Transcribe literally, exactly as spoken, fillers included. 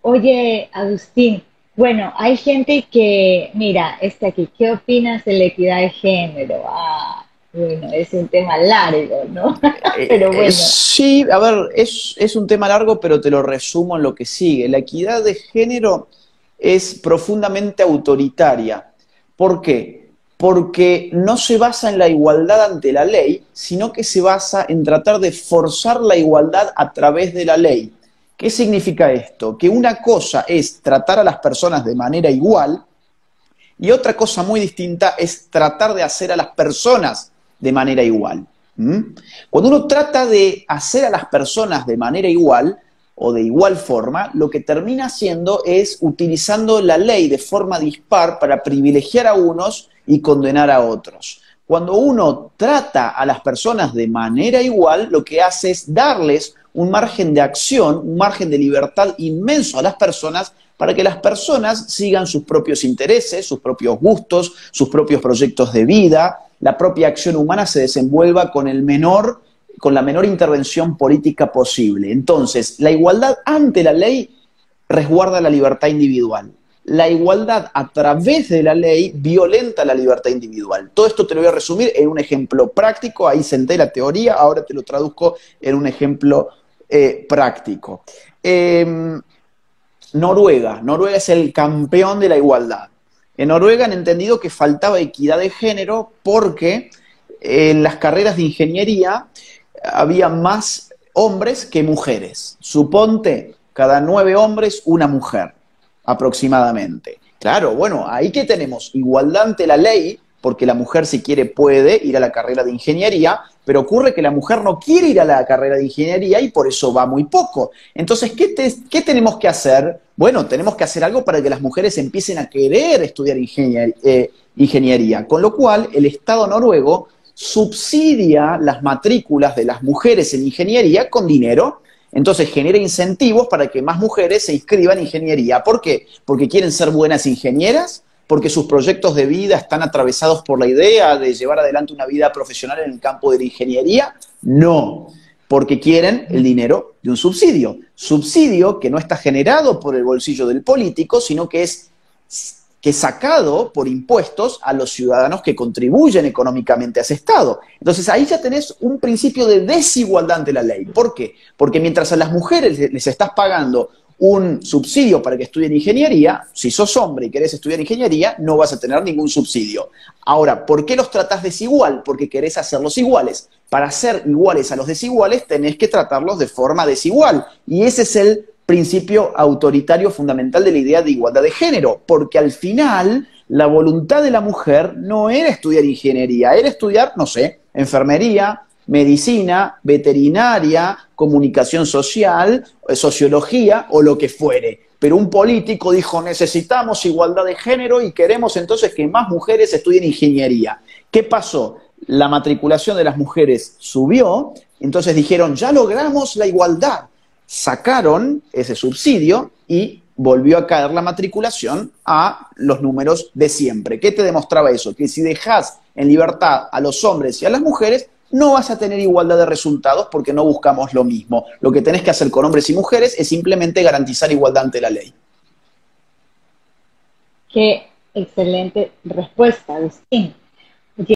Oye, Agustín, bueno, hay gente que, mira, está aquí, ¿qué opinas de la equidad de género? Ah, bueno, es un tema largo, ¿no? Eh, Pero eh, bueno, sí, a ver, es, es un tema largo, pero te lo resumo en lo que sigue. La equidad de género es profundamente autoritaria. ¿Por qué? Porque no se basa en la igualdad ante la ley, sino que se basa en tratar de forzar la igualdad a través de la ley. ¿Qué significa esto? Que una cosa es tratar a las personas de manera igual y otra cosa muy distinta es tratar de hacer a las personas de manera igual. ¿Mm? Cuando uno trata de hacer a las personas de manera igual o de igual forma, lo que termina haciendo es utilizando la ley de forma dispar para privilegiar a unos y condenar a otros. Cuando uno trata a las personas de manera igual, lo que hace es darles un margen de acción, un margen de libertad inmenso a las personas para que las personas sigan sus propios intereses, sus propios gustos, sus propios proyectos de vida, la propia acción humana se desenvuelva con el menor, con la menor intervención política posible. Entonces, la igualdad ante la ley resguarda la libertad individual. La igualdad a través de la ley violenta la libertad individual. Todo esto te lo voy a resumir en un ejemplo práctico, ahí senté la teoría, ahora te lo traduzco en un ejemplo eh, práctico. Eh, Noruega. Noruega es el campeón de la igualdad. En Noruega han entendido que faltaba equidad de género porque en las carreras de ingeniería había más hombres que mujeres. Suponte, cada nueve hombres, una mujer, aproximadamente. Claro, bueno, ahí que tenemos igualdad ante la ley, porque la mujer si quiere puede ir a la carrera de ingeniería, pero ocurre que la mujer no quiere ir a la carrera de ingeniería y por eso va muy poco. Entonces, ¿qué, te, qué tenemos que hacer? Bueno, tenemos que hacer algo para que las mujeres empiecen a querer estudiar ingenier eh, ingeniería, con lo cual el Estado noruego subsidia las matrículas de las mujeres en ingeniería con dinero. Entonces genera incentivos para que más mujeres se inscriban en ingeniería. ¿Por qué? Porque quieren ser buenas ingenieras, porque sus proyectos de vida están atravesados por la idea de llevar adelante una vida profesional en el campo de la ingeniería. No, porque quieren el dinero de un subsidio. Subsidio que no está generado por el bolsillo del político, sino que es que sacado por impuestos a los ciudadanos que contribuyen económicamente a ese Estado. Entonces ahí ya tenés un principio de desigualdad ante la ley. ¿Por qué? Porque mientras a las mujeres les estás pagando un subsidio para que estudien ingeniería, si sos hombre y querés estudiar ingeniería, no vas a tener ningún subsidio. Ahora, ¿por qué los tratás desigual? Porque querés hacerlos iguales. Para ser iguales a los desiguales, tenés que tratarlos de forma desigual. Y ese es el principio autoritario fundamental de la idea de igualdad de género, porque al final la voluntad de la mujer no era estudiar ingeniería, era estudiar, no sé, enfermería, medicina, veterinaria, comunicación social, sociología o lo que fuere. Pero un político dijo, necesitamos igualdad de género y queremos entonces que más mujeres estudien ingeniería. ¿Qué pasó? La matriculación de las mujeres subió, entonces dijeron, ya logramos la igualdad. Sacaron ese subsidio y volvió a caer la matriculación a los números de siempre. ¿Qué te demostraba eso? Que si dejas en libertad a los hombres y a las mujeres, no vas a tener igualdad de resultados porque no buscamos lo mismo. Lo que tenés que hacer con hombres y mujeres es simplemente garantizar igualdad ante la ley. qué excelente respuesta, Agustín.